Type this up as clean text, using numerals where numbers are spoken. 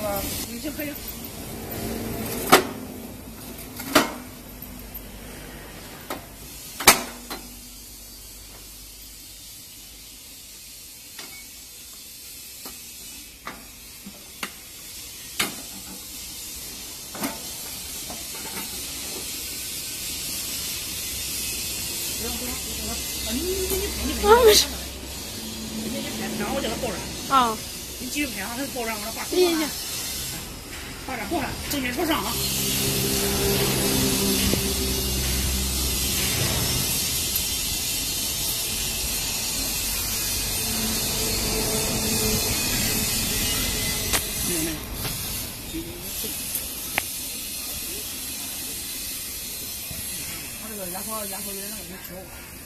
行可以。 没事。 然后我叫他抱着。 啊。 你继续拍啊，他抱着，我把手行行行。 把这抱着，正面朝上啊。没有没有。他这个压缩有点那个没吃过。